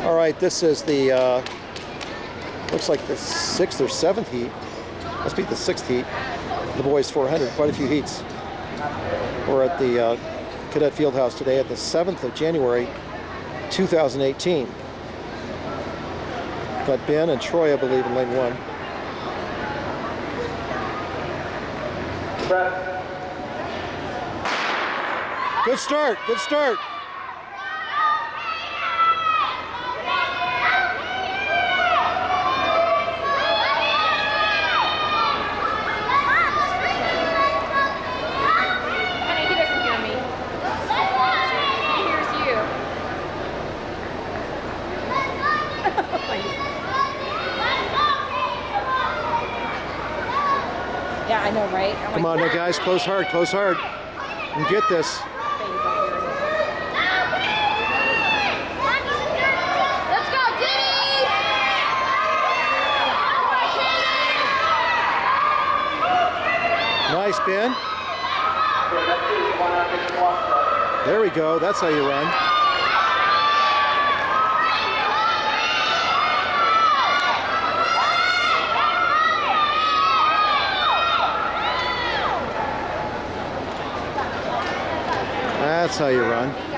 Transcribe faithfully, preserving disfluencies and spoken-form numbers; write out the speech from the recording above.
All right, this is the, uh, looks like the sixth or seventh heat. Must be the sixth heat. The boys four hundred, quite a few heats. We're at the uh, Cadet Fieldhouse today at the seventh of January, two thousand eighteen. Got Ben and Troy, I believe, in lane one. Good start, good start. Yeah, I know, right? I'm Come like, on now, guys, close hard, close hard. And get this. Let's go, Diddy! Nice, Ben. There we go. That's how you run. That's how you run.